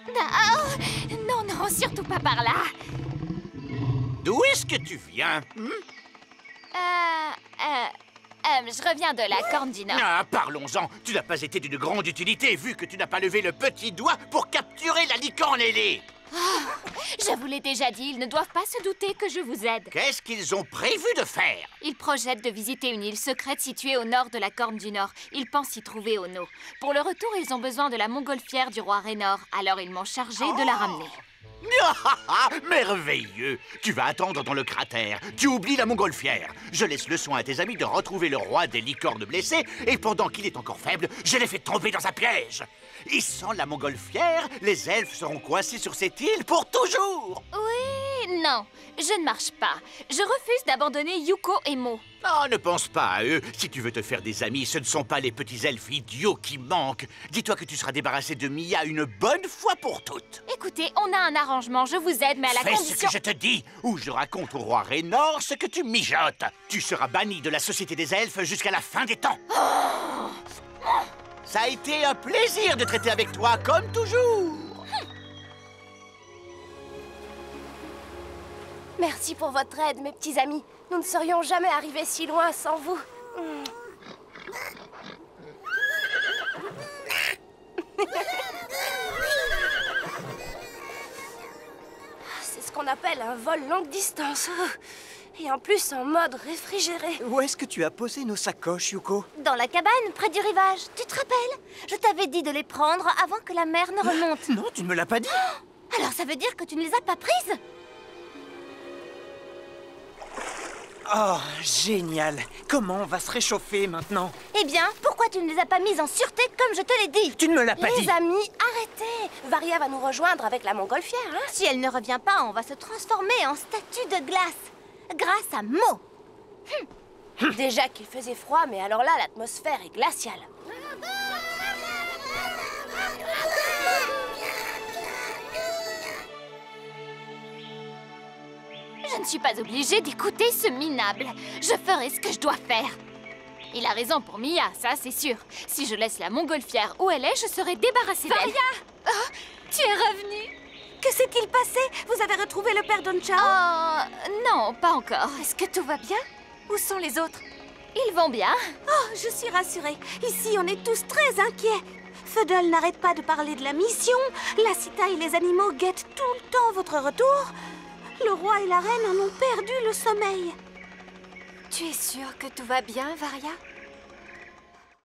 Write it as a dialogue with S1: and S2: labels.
S1: Oh, non, non, surtout pas par là.
S2: D'où est-ce que tu viens?
S1: Je reviens de la Corne du Nord.
S2: Ah, parlons-en. Tu n'as pas été d'une grande utilité, vu que tu n'as pas levé le petit doigt pour capturer la licorne ailée.
S1: Je vous l'ai déjà dit, ils ne doivent pas se douter que je vous aide.
S2: Qu'est-ce qu'ils ont prévu de faire?
S1: Ils projettent de visiter une île secrète située au nord de la Corne du Nord. Ils pensent y trouver Ono. Pour le retour, ils ont besoin de la montgolfière du roi Raynor. Alors ils m'ont chargé de la ramener.
S2: Merveilleux! Tu vas attendre dans le cratère. Tu oublies la montgolfière. Je laisse le soin à tes amis de retrouver le roi des licornes blessées, et pendant qu'il est encore faible, je les fais tomber dans un piège. Et sans la montgolfière, les elfes seront coincés sur cette île pour toujours.
S1: Oui, non, je ne marche pas. Je refuse d'abandonner Yuko et Mo.
S2: Oh, ne pense pas à eux. Si tu veux te faire des amis, ce ne sont pas les petits elfes idiots qui manquent. Dis-toi que tu seras débarrassé de Mia une bonne fois pour toutes.
S1: Écoutez, on a un arrangement, je vous aide, mais à la
S2: Fais
S1: condition...
S2: ce que je te dis, ou je raconte au roi Raynor ce que tu mijotes. Tu seras banni de la société des elfes jusqu'à la fin des temps. Ça a été un plaisir de traiter avec toi, comme toujours.
S3: Merci pour votre aide, mes petits amis. Nous ne serions jamais arrivés si loin sans vous. C'est ce qu'on appelle un vol longue distance. Et en plus en mode réfrigéré.
S4: Où est-ce que tu as posé nos sacoches, Yuko?
S5: Dans la cabane, près du rivage. Tu te rappelles? Je t'avais dit de les prendre avant que la mer ne remonte.
S4: Non, tu ne me l'as pas dit.
S5: Alors ça veut dire que tu ne les as pas prises?
S4: Oh, génial. Comment on va se réchauffer maintenant?
S5: Eh bien, pourquoi tu ne les as pas mises en sûreté comme je te l'ai dit?
S4: Tu ne me l'as pas dit.
S3: Les amis, arrêtez! Varia va nous rejoindre avec la montgolfière, hein?
S5: Si elle ne revient pas, on va se transformer en statue de glace. Grâce à Mo.
S3: Déjà qu'il faisait froid, mais alors là, l'atmosphère est glaciale.
S1: Je ne suis pas obligée d'écouter ce minable. Je ferai ce que je dois faire. Il a raison pour Mia, ça c'est sûr. Si je laisse la montgolfière où elle est, je serai débarrassée d'elle.
S3: Varia! Oh, tu es revenue! Que s'est-il passé? Vous avez retrouvé le père Don Chao?
S1: Oh, non, pas encore.
S3: Est-ce que tout va bien? Où sont les autres?
S1: Ils vont bien.
S3: Oh, je suis rassurée. Ici, on est tous très inquiets. Fuddle n'arrête pas de parler de la mission. La Cita et les animaux guettent tout le temps votre retour. Le roi et la reine en ont perdu le sommeil.
S6: Tu es sûre que tout va bien, Varia?